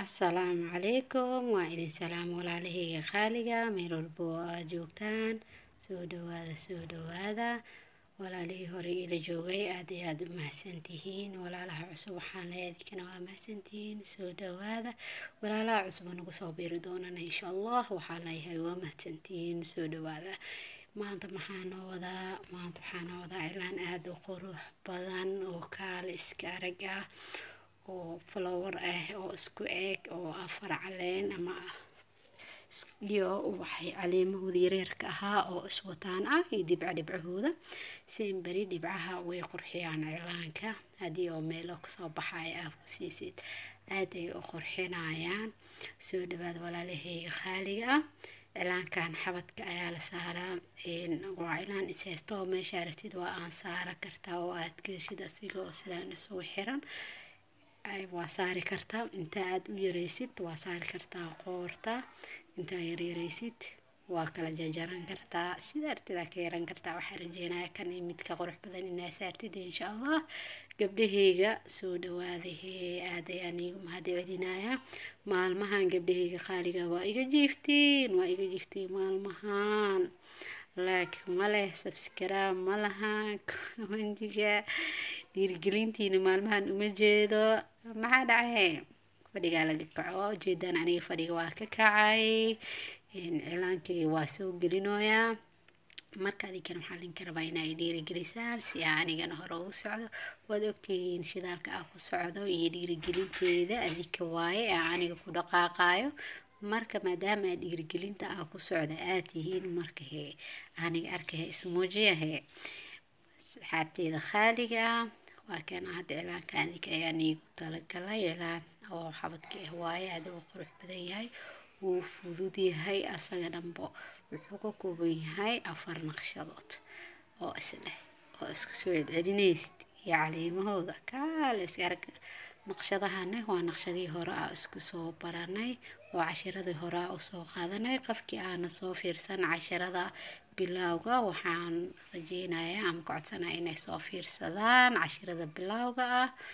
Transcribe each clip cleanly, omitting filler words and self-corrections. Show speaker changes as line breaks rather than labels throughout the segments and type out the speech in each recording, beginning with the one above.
Assalaamu calaykum, waa idin salaam walaalahayga qaaliga meel walba oo aad joogtaan. Soo dhawaada walaalihii hore ila joogay, aad iyo aad u mahadsantihiin. walaalaha cusub waxaan leeyahay idinka waa mahadsantihiin. Soo dhawaada walaalaha cusub nagu soo biiri doonana insha Allah, waxaan leeyahay waa mahadsantihiin. Soo dhawaada. maanta waxaan wadaa ilaan aad u qurux badan oo kaal iska arag ah oo flower ah oo isku eeg oo afar caleen ama iyo waxay caleemahooda yaryarka ahaa oo iswataan iyo dhibcahooda bari dhibcaha way qurxiyaan cilaanka hadii oo meelo kasoo baxay aad ku siisid aad ay u qurxinayaan. Soo dhawaad walaalahayga qaaliga cilaankan xabadka ayaa la saaraa waa cilaan isaysto meesha aragtid waa aan saara kartaa oo aad gashid asigoo sidaan isugu xiran waa saari kartaa. inta aad u yareysid waa saari kartaa qoorta, inta yareysid waa kala jajaran kartaa sida artida ka yaran kartaa. waxaan rajeynayaa kan midka qurux badan inaad saartid insha Allah. gabdhahayga soo dhawaada aad ayaan igu mahadcelinayaa. maalmahan gabdhahayga qaaliga waa iga jiiftiin maalmahan laakiin male subscribe malahan commentiga dhiirigelintiina maalmahan uma jeedo maxaa dhacay. fadhiga la dibco jeedaan aniga fadhiga waa ka kacay cilaankii waa soo gelinoyaa. marka adinkana waxaan idinka rabaa inay dhiirigelisaan si anigana hore ugu socdo. waad ogtihiin shidaalka aan ku socdo iyo dhiirigelinteeda adinka waaye aniga ku dhaqaaqayo. marka maadaama dhiirigelinta aan ku socdo aad tihiin marka aniga arkay ismuujiyahe saxaabteeda qaaliga waa kana hadda cilaanka adinka ayaan iigu talagalay. cilaan oo xabadka waaye aad u qurux badan yahay, wuu fudud yahay, asaga dhanbo wuxuu ka kooban yahay 4 naqshadood oo isku soo celinaysid iyo caleemahooda kaal iska arag. naqshadahana waa naqshadii hore aan isku soo baranay oo cashiradii hore aan soo qaadanay. qofkii aan soo fiirsan casharada bilowga waxaan rajeynayaa ama codsanayaa inay soo fiirsadaan casharada bilowga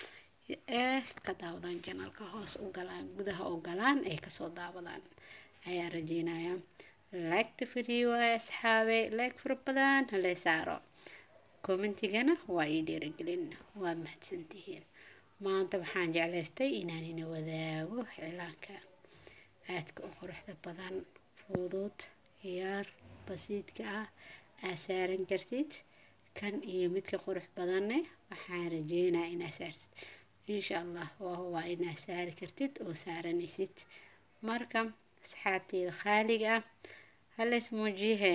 ka daawadaan channelka hoos u galaan gudaha u galaan ay ka soo daawadaan ayaa rajeynayaa. like video asxaabe like furbadan la saaro commentigana waa ii dhiirigelin. waa mahadsantihiin. maanta waxaan jeclaystay inaan ina wadaago cilaanka aadka u quruxda badan, fudud, yar, basiidka aad saaran kartid. kan iyo midka qurux badanne waxaan rajeynayaa inaad saartid insha Allah. waa inaad saari kartid oo saaranaysid. marka asxaabteeda qaaliga hal ismuujiye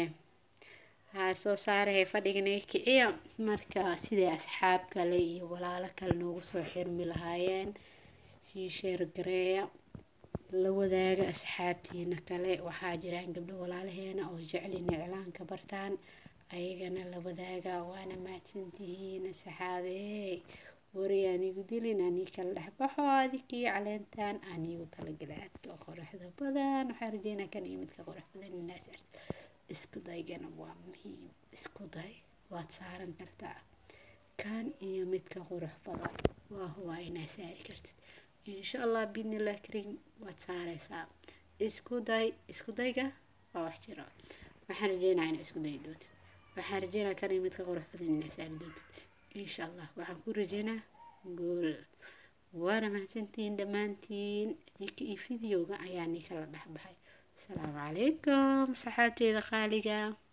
soo saaray fadhigana kiciya. marka sidee asxaab kale iyo walaalo kale noogu soo xirmi lahaayeen sii share gareeya la wadaaga asxaabtiina kale. waxaa jiraan gabdho walaalaheena oo jecel inay cilaanka bartaan ayagana la wadaaga. waana mahadsantihiin asxaabey. wariyaan igu dilin anii kala dhexbaxo adikii caleentaan anigu talagalay aadka quruxda badan. waxaan rajeynayaa kan iyo midka qurux badan inaad saartid. isku daygana waa muhiim. isku day waad saaran kartaa kan iyo midka qurux badan waa inaad saari kartid insha Allah. bidnillah karim waad saaraysaa. isku dayga waa wax jiro. waxaan rajeynayaa inaad isku dayi doontid. waxaan rajeynayaa kan iyo midka qurux badan inaad saari doontid insha Allah. waxaan ku rajeynayaa guul. waana mahadsantihiin dhammaantiin. idinka iyo videoga ayaa kala dhexbaxay. السلام عليكم صحتي قالقة.